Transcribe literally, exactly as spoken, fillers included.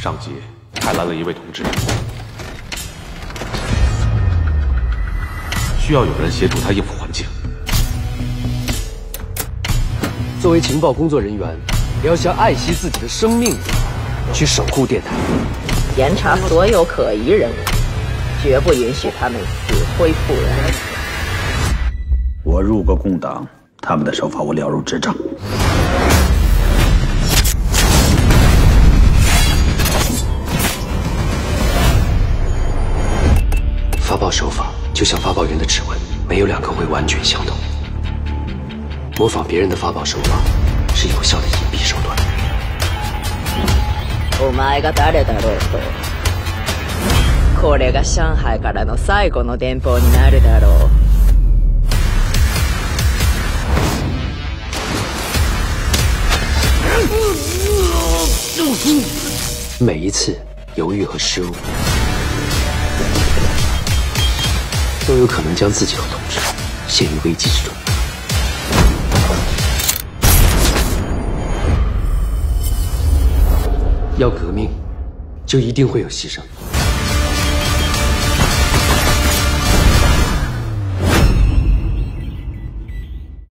上级派来了一位同志，需要有人协助他应付环境。 作为情报工作人员，也要像爱惜自己的生命去守护电台， 严查所有可疑人物，绝不允许他们死灰复燃。 我入过共党，他们的手法我了如指掌。 发报手法就像发报员的指纹，没有两个会完全相同。模仿别人的发报手法是有效的隐蔽手段。 お前が誰だろうと、これが上海からの最後の電報になるだろう。 每一次犹豫和失误， 都有可能将自己和同志陷于危机之中。要革命，就一定会有牺牲。